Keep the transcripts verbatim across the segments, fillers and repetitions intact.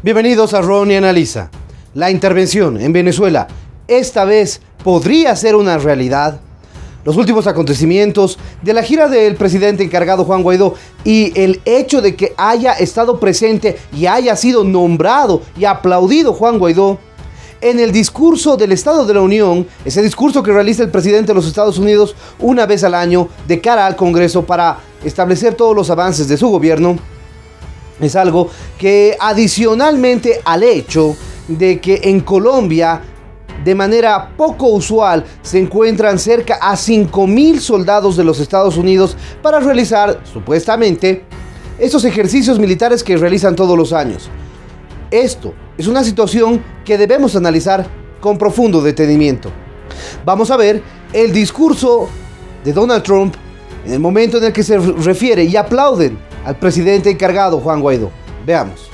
Bienvenidos a Ronnie Analiza. La intervención en Venezuela esta vez podría ser una realidad. Los últimos acontecimientos de la gira del presidente encargado Juan Guaidó y el hecho de que haya estado presente y haya sido nombrado y aplaudido Juan Guaidó en el discurso del Estado de la Unión, ese discurso que realiza el presidente de los Estados Unidos una vez al año de cara al Congreso para establecer todos los avances de su gobierno, es algo que adicionalmente al hecho de que en Colombia, de manera poco usual, se encuentran cerca a cinco mil soldados de los Estados Unidos para realizar, supuestamente, estos ejercicios militares que realizan todos los años. Esto es una situación que debemos analizar con profundo detenimiento. Vamos a ver el discurso de Donald Trump en el momento en el que se refiere y aplauden al presidente encargado Juan Guaidó. Veamos.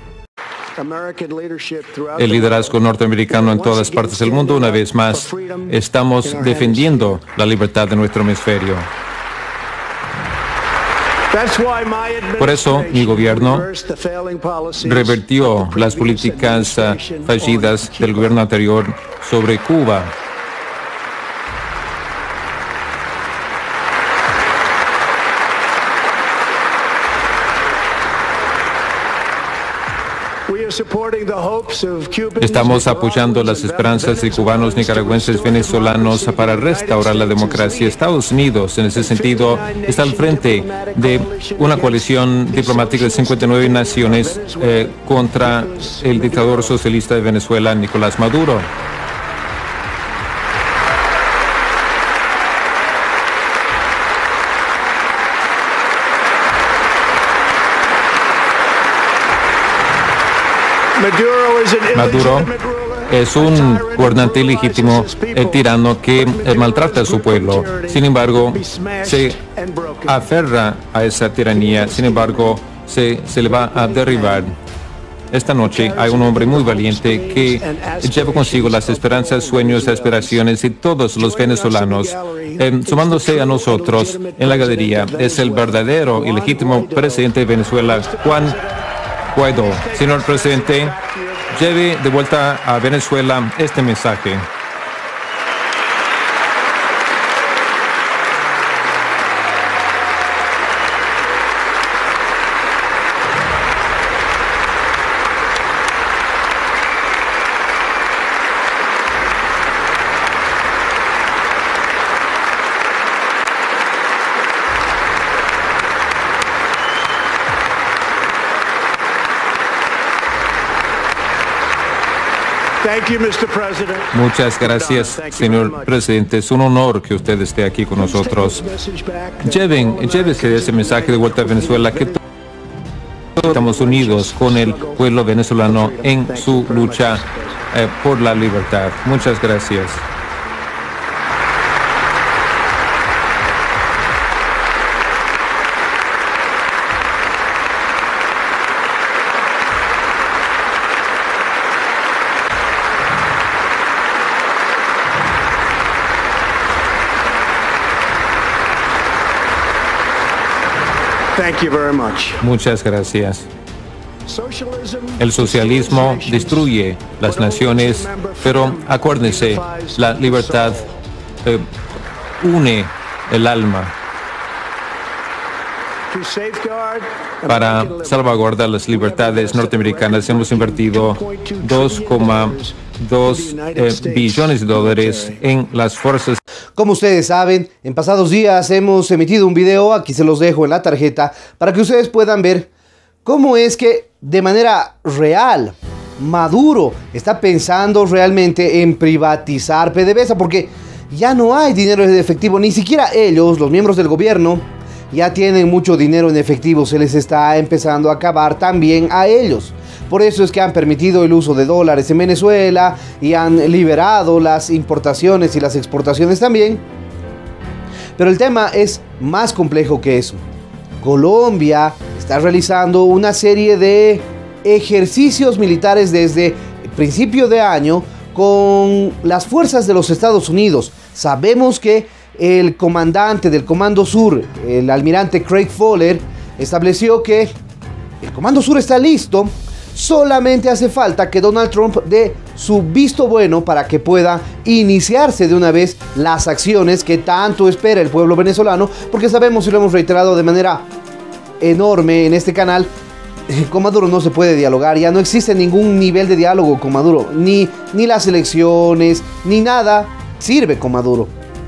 El liderazgo norteamericano en todas partes del mundo, una vez más, estamos defendiendo la libertad de nuestro hemisferio. Por eso, mi gobierno revertió las políticas uh, fallidas del gobierno anterior sobre Cuba. Estamos apoyando las esperanzas de cubanos, nicaragüenses, venezolanos para restaurar la democracia. Estados Unidos, en ese sentido, está al frente de una coalición diplomática de cincuenta y nueve naciones eh, contra el dictador socialista de Venezuela, Nicolás Maduro. Maduro es un gobernante ilegítimo, el tirano que eh, maltrata a su pueblo. Sin embargo, se aferra a esa tiranía, sin embargo, se, se le va a derribar. Esta noche hay un hombre muy valiente que lleva consigo las esperanzas, sueños, aspiraciones de todos los venezolanos. Eh, sumándose a nosotros en la galería es el verdadero y legítimo presidente de Venezuela, Juan Guaidó. Señor presidente, lleve de vuelta a Venezuela este mensaje. Muchas gracias, señor presidente. Es un honor que usted esté aquí con nosotros. Lleven, llévese ese mensaje de vuelta a Venezuela, que todos estamos unidos con el pueblo venezolano en su lucha eh, por la libertad. Muchas gracias. Thank you very much. Muchas gracias. El socialismo destruye las naciones, pero acuérdense, la libertad eh, une el alma. Para salvaguardar las libertades norteamericanas hemos invertido dos coma dos eh, billones de dólares en las fuerzas. Como ustedes saben, en pasados días hemos emitido un video, aquí se los dejo en la tarjeta, para que ustedes puedan ver cómo es que de manera real Maduro está pensando realmente en privatizar PDVSA, porque ya no hay dinero en efectivo, ni siquiera ellos, los miembros del gobierno, ya tienen mucho dinero en efectivo, se les está empezando a acabar también a ellos. Por eso es que han permitido el uso de dólares en Venezuela y han liberado las importaciones y las exportaciones también. Pero el tema es más complejo que eso. Colombia está realizando una serie de ejercicios militares desde el principio de año con las fuerzas de los Estados Unidos. Sabemos que el comandante del Comando Sur, el almirante Craig Fowler, estableció que el Comando Sur está listo Solamente hace falta que Donald Trump dé su visto bueno para que pueda iniciarse de una vez las acciones que tanto espera el pueblo venezolano, porque sabemos y lo hemos reiterado de manera enorme en este canal, con Maduro no se puede dialogar, ya no existe ningún nivel de diálogo con Maduro, ni, ni las elecciones, ni nada sirve con Maduro.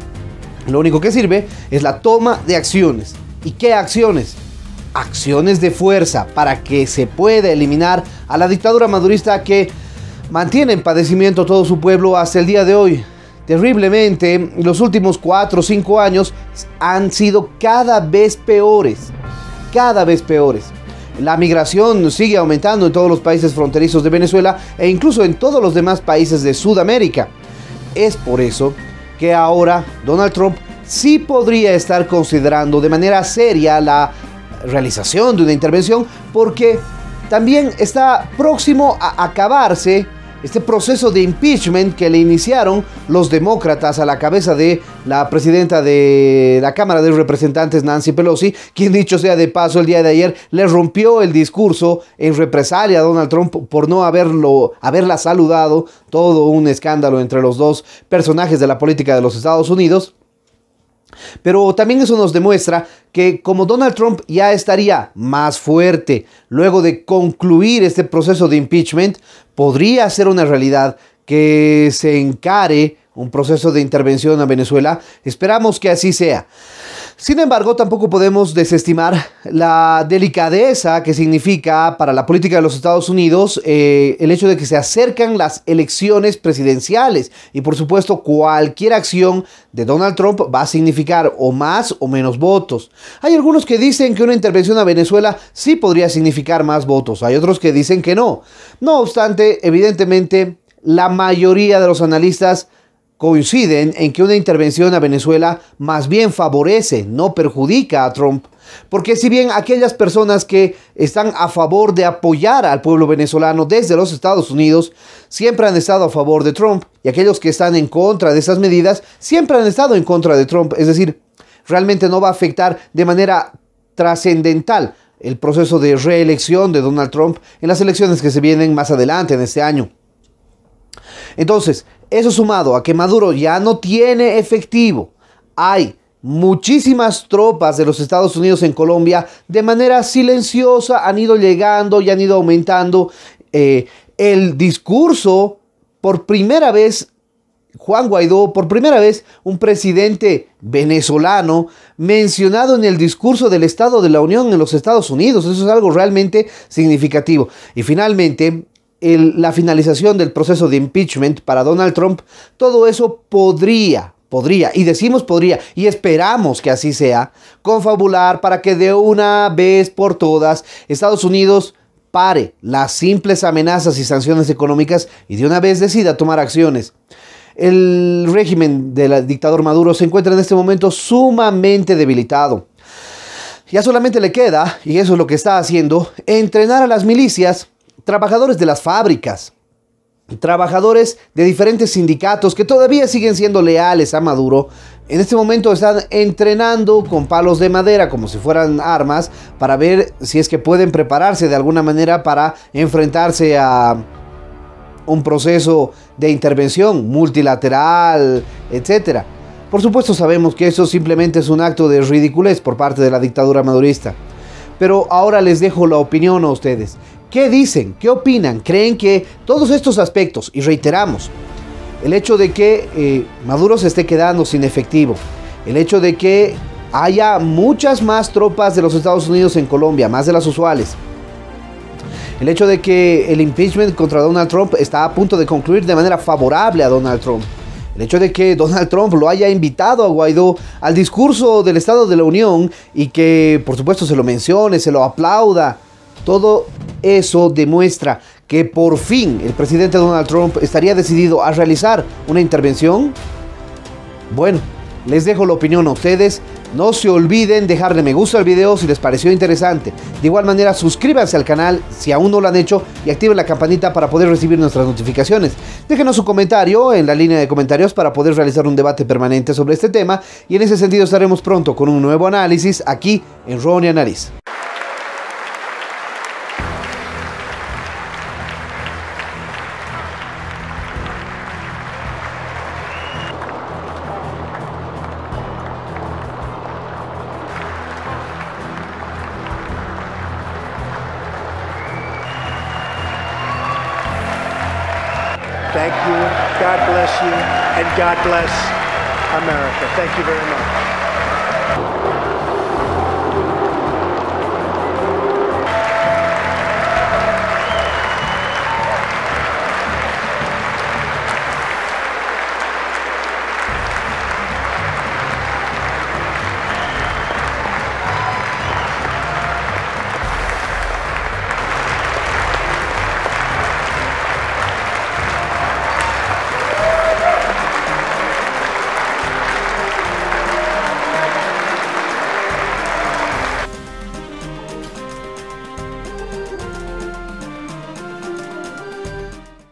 Lo único que sirve es la toma de acciones. ¿Y qué acciones? Acciones de fuerza para que se pueda eliminar a la dictadura madurista que mantiene en padecimiento todo su pueblo hasta el día de hoy. Terriblemente, los últimos cuatro o cinco años han sido cada vez peores, cada vez peores. La migración sigue aumentando en todos los países fronterizos de Venezuela e incluso en todos los demás países de Sudamérica. Es por eso que ahora Donald Trump sí podría estar considerando de manera seria la realización de una intervención, porque también está próximo a acabarse este proceso de impeachment que le iniciaron los demócratas a la cabeza de la presidenta de la Cámara de Representantes, Nancy Pelosi, quien, dicho sea de paso, el día de ayer le rompió el discurso en represalia a Donald Trump por no haberlo, haberla saludado. Todo un escándalo entre los dos personajes de la política de los Estados Unidos. Pero también eso nos demuestra que como Donald Trump ya estaría más fuerte luego de concluir este proceso de impeachment, podría ser una realidad que se encare un proceso de intervención a Venezuela. Esperamos que así sea. Sin embargo, tampoco podemos desestimar la delicadeza que significa para la política de los Estados Unidos eh, el hecho de que se acercan las elecciones presidenciales. Y por supuesto, cualquier acción de Donald Trump va a significar o más o menos votos. Hay algunos que dicen que una intervención a Venezuela sí podría significar más votos. Hay otros que dicen que no. No obstante, evidentemente, la mayoría de los analistas coinciden en que una intervención a Venezuela más bien favorece, no perjudica a Trump. Porque si bien aquellas personas que están a favor de apoyar al pueblo venezolano desde los Estados Unidos siempre han estado a favor de Trump, y aquellos que están en contra de esas medidas siempre han estado en contra de Trump, es decir, realmente no va a afectar de manera trascendental el proceso de reelección de Donald Trump en las elecciones que se vienen más adelante en este año. Entonces, eso sumado a que Maduro ya no tiene efectivo, hay muchísimas tropas de los Estados Unidos en Colombia, de manera silenciosa han ido llegando y han ido aumentando. Eh, el discurso, por primera vez, Juan Guaidó, por primera vez un presidente venezolano mencionado en el discurso del Estado de la Unión en los Estados Unidos. Eso es algo realmente significativo. Y finalmente, El, la finalización del proceso de impeachment para Donald Trump, todo eso podría, podría, y decimos podría, y esperamos que así sea, confabular para que de una vez por todas Estados Unidos pare las simples amenazas y sanciones económicas y de una vez decida tomar acciones. El régimen del dictador Maduro se encuentra en este momento sumamente debilitado. Ya solamente le queda, y eso es lo que está haciendo, entrenar a las milicias, trabajadores de las fábricas, trabajadores de diferentes sindicatos que todavía siguen siendo leales a Maduro. En este momento están entrenando con palos de madera como si fueran armas para ver si es que pueden prepararse de alguna manera para enfrentarse a un proceso de intervención multilateral, etcétera. Por supuesto sabemos que eso simplemente es un acto de ridiculez por parte de la dictadura madurista. Pero ahora les dejo la opinión a ustedes. ¿Qué dicen? ¿Qué opinan? ¿Creen que todos estos aspectos, y reiteramos, el hecho de que eh, Maduro se esté quedando sin efectivo, el hecho de que haya muchas más tropas de los Estados Unidos en Colombia, más de las usuales, el hecho de que el impeachment contra Donald Trump está a punto de concluir de manera favorable a Donald Trump, el hecho de que Donald Trump lo haya invitado a Guaidó al discurso del Estado de la Unión y que por supuesto se lo mencione, se lo aplauda, todo eso demuestra que por fin el presidente Donald Trump estaría decidido a realizar una intervención. Bueno, les dejo la opinión a ustedes. No se olviden dejarle me gusta al video si les pareció interesante. De igual manera, suscríbanse al canal si aún no lo han hecho y activen la campanita para poder recibir nuestras notificaciones. Déjenos su comentario en la línea de comentarios para poder realizar un debate permanente sobre este tema, y en ese sentido estaremos pronto con un nuevo análisis aquí en Ronnie Analiza. Thank you. God bless you. And God bless America. Thank you very much.